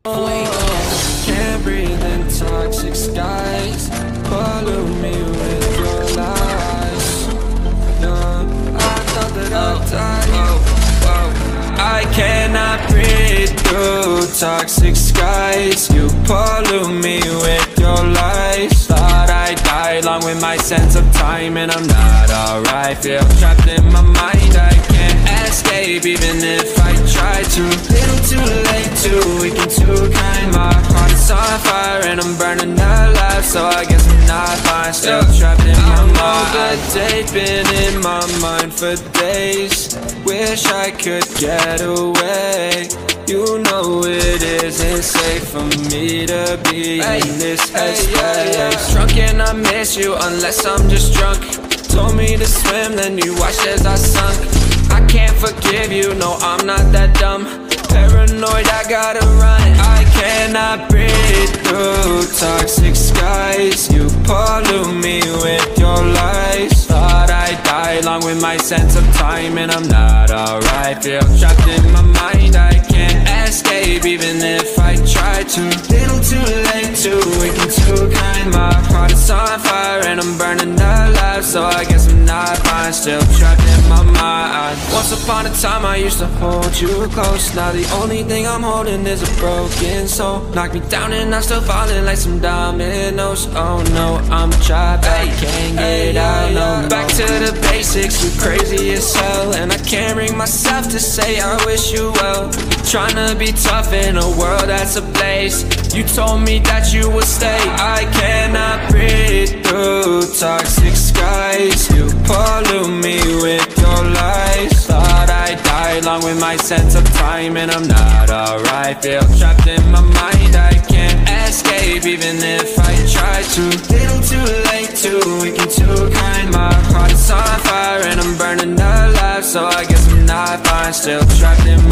Can't breathe in toxic skies. Pollute me with your lies. No, I thought that I'd die. I cannot breathe through toxic skies. You pollute me with your lies. Thought I'd die along with my sense of time, and I'm not alright. Feel trapped in my mind, I can't escape even if I try to. Little too late, too weak and too kind. My heart is on fire and I'm burning alive, so I guess I'm not fine. Still trapped in my mind. They've been in my mind for days. Wish I could get away. You know it isn't safe for me to be in this headspace. Drunk and I miss you unless I'm just drunk. Told me to swim, then you watched as I sunk. I can't forgive you, no, I'm not that dumb. Paranoid, I gotta run. I cannot breathe through toxic skies. You pollute me with your lies. Thought I'd die along with my sense of time, and I'm not alright. Feel trapped in my mind, I can't escape even if I try to. Little too late, too weak and too kind. My heart is on fire and I'm burning alive, so I guess I'm not fine. Still trapped in my mind. Once upon a time I used to hold you close. Now the only thing I'm holding is a broken soul. Knock me down and I'm still falling like some dominoes. Oh no, I'm trapped, I can't get out, no. Back to the basics, you crazy as hell. And I can't bring myself to say I wish you well. Tryna be tough in a world that's ablaze. You told me that you would stay. I cannot breathe through toxic skies. You pollute me with your lies. Thought I'd die along with my sense of time, and I'm not alright. Feel trapped in my mind, I can't escape even if I try to. Little too late, too weak and too kind. My heart is on fire and I'm burning alive, so I guess I'm not fine. Still trapped in my